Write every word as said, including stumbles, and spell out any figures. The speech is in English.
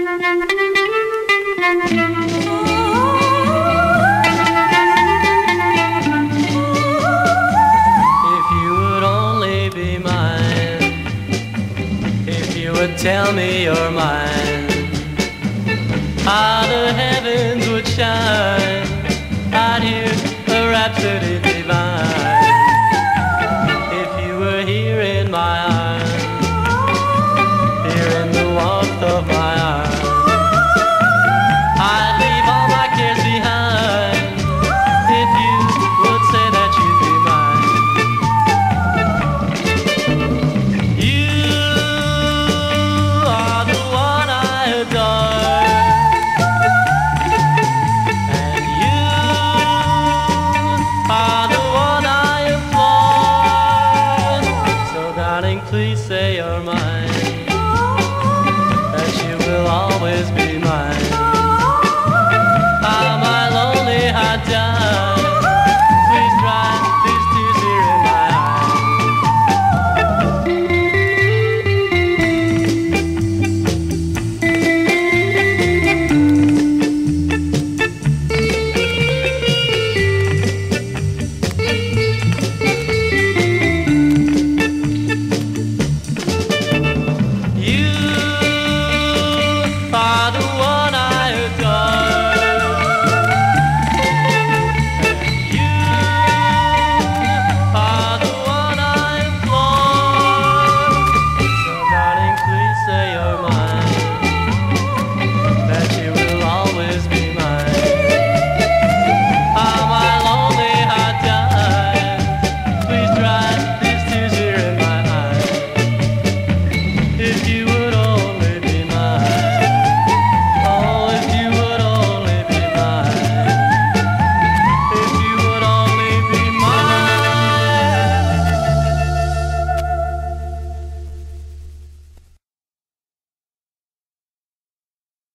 Tell me you're mine, how the heavens would shine. I'd hear a rhapsody divine if you were here in my arms, here in the warmth of my arms. I'd leave all my cares behind if you would say that you'd be mine. You please say you're mine, that you will always be.